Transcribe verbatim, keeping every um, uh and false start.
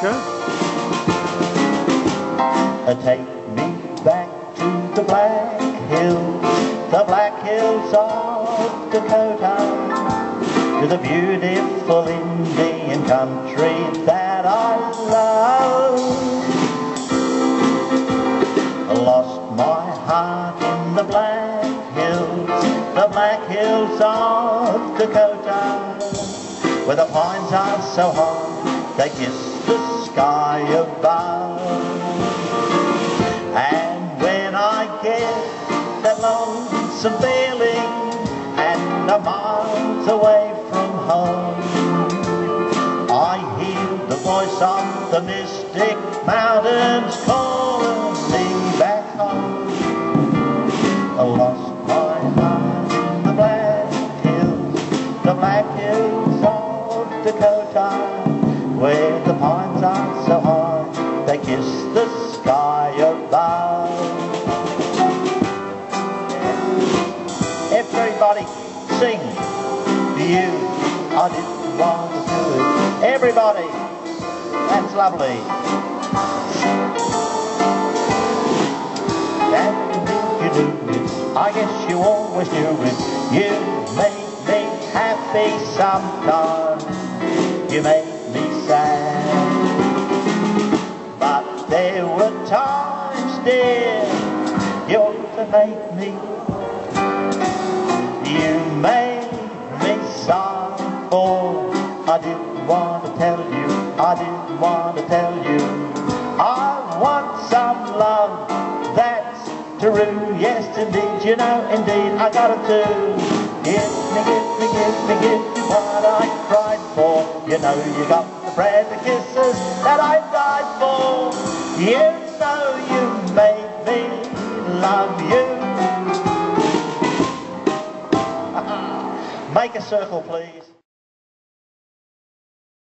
harmonica. Take me back to the Black Hills, the Black Hills of Dakota, to the beautiful Indian country that I love. Lost my heart in the Black Hills, the Black Hills of Dakota, where the pines are so high they kiss the sky above. And when I get that lonesome feeling and I'm miles away from home, I hear the voice of the mystic mountains calling me back home. I lost my heart in the Black Hills, the Black Hills of Dakota, where the pines are so high they kiss the sky above. Everybody sing. You, I didn't want to do it. Everybody, that's lovely. And you do it, I guess you always do it. You made me happy sometimes, you made me sad. But there were times, dear, you also made me. You made me sigh for. I didn't want to tell you, I didn't want to tell you. I want some love that's true, yes indeed, you know indeed I got it too. Give me, give me, give me, give me what I cried for. You know you got the bread, the kisses that I died for. You know you made me love you. Make a circle, please.